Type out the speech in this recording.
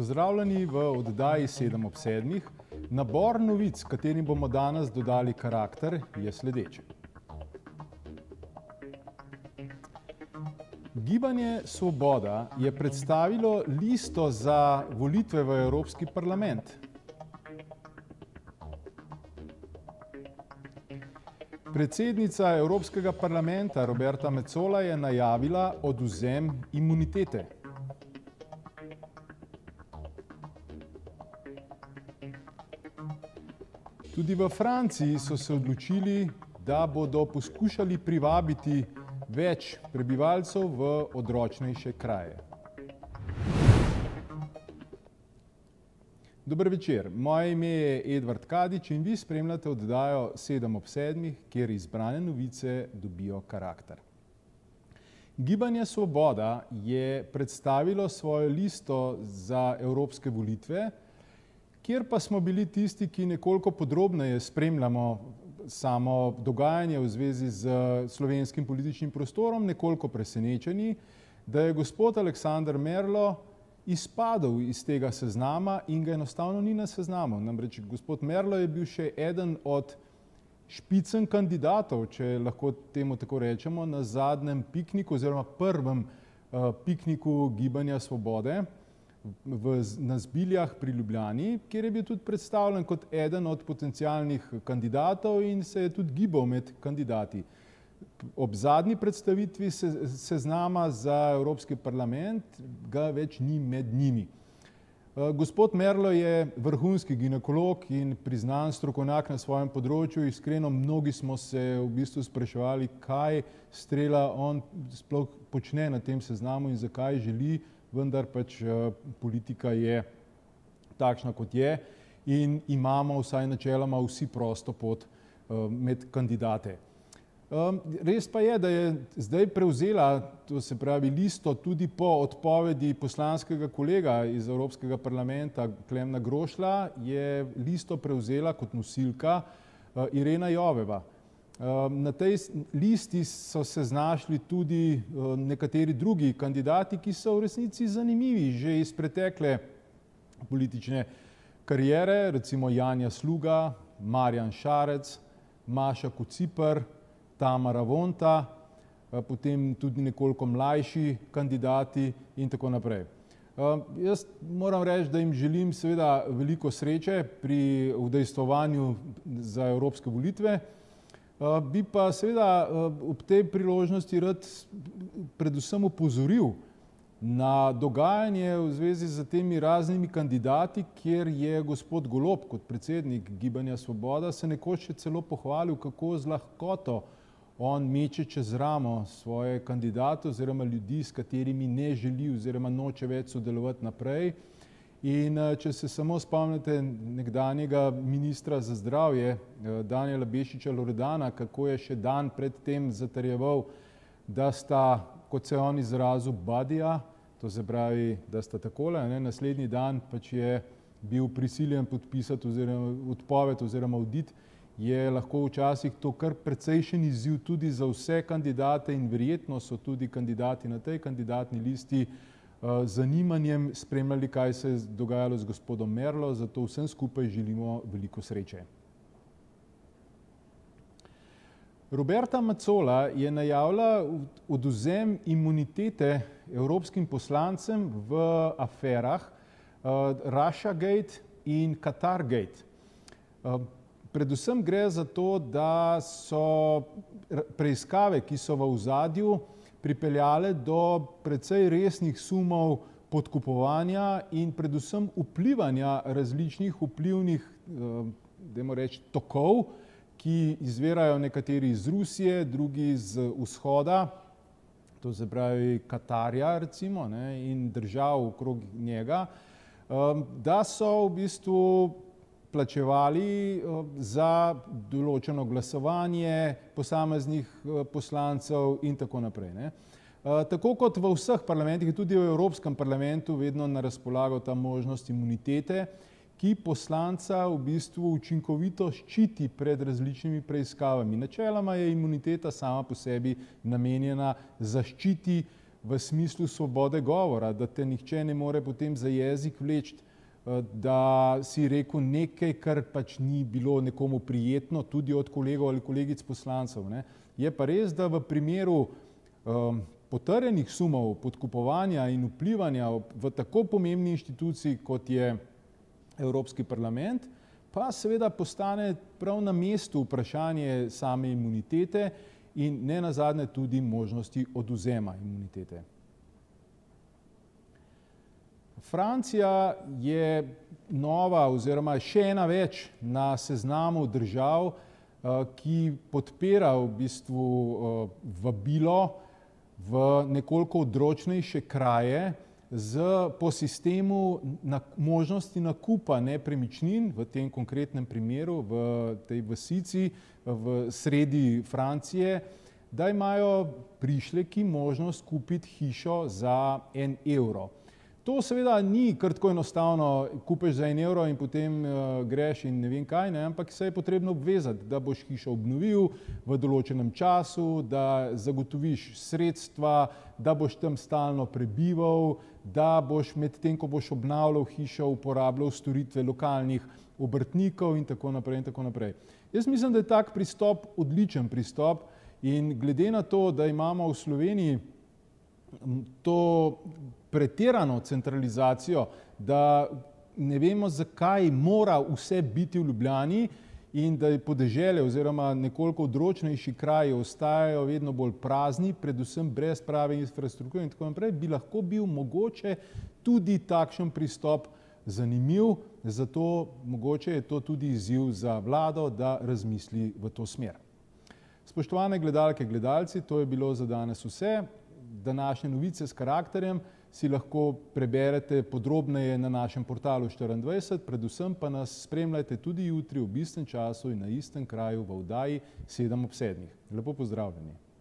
Pozdravljeni v oddaji 7 ob 7. Nabor novic, katerim bomo danes dodali karakter, je sledeče. Gibanje Svoboda je predstavilo listo za volitve v Evropski parlament. Predsednica Evropskega parlamenta Roberta Metsola je najavila odvzem imunitete. Tudi v Franciji so se odločili, da bodo poskušali privabiti več prebivalcev v odročnejše kraje. Dober večer, moje ime je Edvard Kadič in vi spremljate oddajo 7 ob 7, kjer izbrane novice dobijo karakter. Gibanje Svoboda je predstavilo svojo listo za evropske volitve, kjer pa smo bili tisti, ki nekoliko podrobneje spremljamo samo dogajanje v zvezi z slovenskim političnim prostorom, nekoliko presenečeni, da je gospod Aleksander Merlo izpadel iz tega seznama in ga enostavno ni na seznamu. Namreč gospod Merlo je bil še eden od špicen kandidatov, če lahko temu tako rečemo, na zadnjem pikniku oziroma prvem pikniku Gibanja Svobode na Zbiljah pri Ljubljani, kjer je bil tudi predstavljen kot eden od potencialnih kandidatov in se je tudi gibal med kandidati. Ob zadnji predstavitvi seznama za Evropski parlament ga več ni med njimi. Gospod Merlo je vrhunski ginekolog in priznan strokovnjak na svojem področju. Iskreno, mnogi smo se v bistvu spraševali, kaj strela on sploh počne na tem seznamu in zakaj želi, vendar pač politika je takšna, kot je in imamo vsaj načeloma vsi prosto pot med kandidate. Res pa je, da je zdaj prevzela, to se pravi listo, tudi po odpovedi poslanskega kolega iz Evropskega parlamenta Klemna Grošlja, je listo prevzela kot nosilka Irena Joveva. Na tej listi so se znašli tudi nekateri drugi kandidati, ki so v resnici zanimivi že iz pretekle politične kariere, recimo Janja Sluga, Marjan Šarec, Maša Kociper, Tamara Vonta, potem tudi nekoliko mlajši kandidati in tako naprej. Jaz moram reči, da jim želim seveda veliko sreče pri udejstvovanju za evropske volitve. Bi pa seveda ob tej priložnosti rad predvsem opozoril na dogajanje v zvezi z temi raznimi kandidati, kjer je gospod Golob kot predsednik Gibanja Svoboda se nekoč še celo pohvalil, kako z lahkoto on meče čez ramo svoje kandidate oziroma ljudi, s katerimi ne želi oziroma noče več sodelovati naprej. In če se samo spomnite nekdanjega ministra za zdravje, Danijela Bešiča Loredana, kako je še dan pred tem zatrjeval, da sta, kot se on izrazil, budija, to se pravi, da sta takole, naslednji dan pač je bil prisiljen podpisati oziroma odpoved oziroma odid, je lahko včasih to kar precejšen izziv tudi za vse kandidate in verjetno so tudi kandidati na tej kandidatni listi zanimanjem spremljali, kaj se je dogajalo z gospodom Merlo, zato vsem skupaj želimo veliko sreče. Roberta Metsola je najavila odvzem imunitete evropskim poslancem v aferah Russiagate in Qatargate. Predvsem gre za to, da so preiskave, ki so v ozadju, pripeljale do precej resnih sumov podkupovanja in predvsem vplivanja različnih vplivnih, dajmo reči, tokov, ki izvirajo nekateri iz Rusije, drugi iz vzhoda, to se pravi Katarja recimo, in držav okrog njega, da so v bistvu plačevali za določeno glasovanje posameznih poslancev in tako naprej. Tako kot v vseh parlamentih, tudi v Evropskem parlamentu vedno na razpolago ta možnost imunitete, ki poslanca v bistvu učinkovito ščiti pred različnimi preiskavami. Načeloma je imuniteta sama po sebi namenjena zaščiti v smislu svobode govora, da te nihče ne more potem za jezik vleči, da si rekel nekaj, kar pač ni bilo nekomu prijetno, tudi od kolegov ali kolegic poslancev, ne. Je pa res, da v primeru potrjenih sumov podkupovanja in vplivanja v tako pomembni inštituciji, kot je Evropski parlament, pa seveda postane prav na mestu vprašanje same imunitete in ne nazadnje tudi možnosti odvzema imunitete. Francija je nova oziroma še ena več na seznamu držav, ki podpira v bistvu vabilo v nekoliko odročnejše kraje po sistemu možnosti nakupa nepremičnin, v tem konkretnem primeru v tej vasici v sredi Francije, da imajo prišleki možnost kupiti hišo za 1 evro. To seveda ni kar tako enostavno, kupiš za 1 evro in potem greš in ne vem kaj, ne, ampak se je potrebno obvezati, da boš hišo obnovil v določenem času, da zagotoviš sredstva, da boš tam stalno prebival, da boš med tem, ko boš obnavljal hišo, uporabljal storitve lokalnih obrtnikov in tako naprej in tako naprej. Jaz mislim, da je tak pristop odličen pristop in glede na to, da imamo v Sloveniji to pretirano centralizacijo, da ne vemo, zakaj mora vse biti v Ljubljani in da je podeželje oziroma nekoliko odročnejši kraji ostajajo vedno bolj prazni, predvsem brez prave infrastrukture in tako naprej, bi lahko bil mogoče tudi takšen pristop zanimiv, zato mogoče je to tudi izziv za vlado, da razmisli v to smer. Spoštovane gledalke, gledalci, to je bilo za danes vse. Današnje novice s karakterjem si lahko preberete podrobneje na našem portalu 24, predvsem pa nas spremljajte tudi jutri ob istem času in na istem kraju v oddaji 7 ob 7. Lepo pozdravljeni.